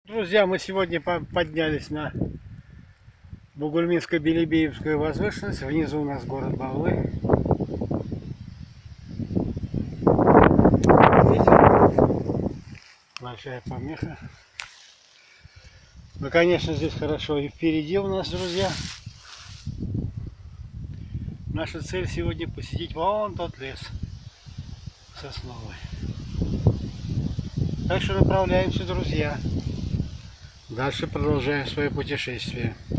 Друзья, мы сегодня поднялись на Бугульминско-Белебеевскую возвышенность. Внизу у нас город Бавлы. Ветер. Большая помеха. Ну, конечно, здесь хорошо. И впереди у нас, друзья, наша цель сегодня посетить вон тот лес сосновый. Так что направляемся, друзья. Дальше продолжаем свое путешествие.